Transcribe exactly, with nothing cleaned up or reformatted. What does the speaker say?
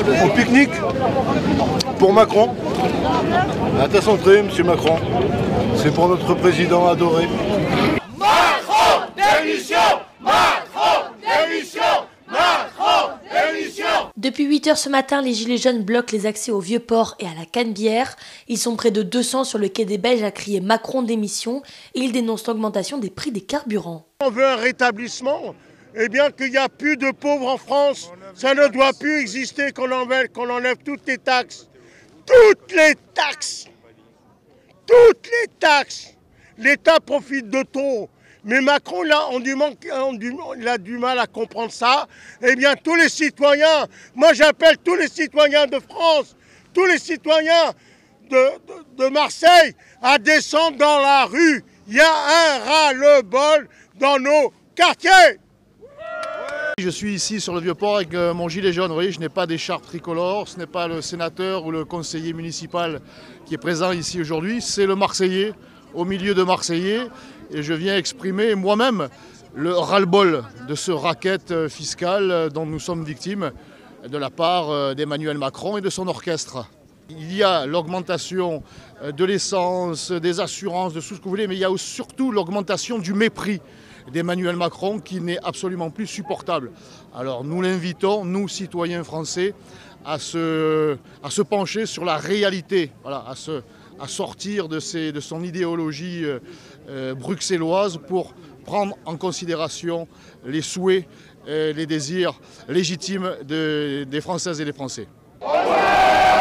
Au pique-nique pour Macron. À ta santé, monsieur Macron. C'est pour notre président adoré. Macron, démission! Macron, démission! Macron, démission! Depuis huit heures ce matin, les Gilets jaunes bloquent les accès au Vieux-Port et à la Canebière. Ils sont près de deux cents sur le quai des Belges à crier Macron démission et ils dénoncent l'augmentation des prix des carburants. On veut un rétablissement, eh bien qu'il n'y a plus de pauvres en France. Ça ne doit plus exister qu'on enlève, qu'on enlève toutes les taxes. Toutes les taxes! Toutes les taxes! L'État profite de tout. Mais Macron, là, on du manque, on du, il a du mal à comprendre ça. Eh bien, tous les citoyens, moi j'appelle tous les citoyens de France, tous les citoyens de, de, de Marseille à descendre dans la rue. Il y a un ras-le-bol dans nos quartiers. Je suis ici sur le Vieux-Port avec mon gilet jaune. Vous voyez, je n'ai pas d'écharpe tricolore, ce n'est pas le sénateur ou le conseiller municipal qui est présent ici aujourd'hui, c'est le Marseillais, au milieu de Marseillais. Et je viens exprimer moi-même le ras-le-bol de ce racket fiscal dont nous sommes victimes de la part d'Emmanuel Macron et de son orchestre. Il y a l'augmentation de l'essence, des assurances, de tout ce que vous voulez, mais il y a surtout l'augmentation du mépris d'Emmanuel Macron qui n'est absolument plus supportable. Alors nous l'invitons, nous citoyens français, à se, à se pencher sur la réalité, voilà, à, se, à sortir de, ses, de son idéologie euh, euh, bruxelloise pour prendre en considération les souhaits, euh, les désirs légitimes de, des Françaises et des Français.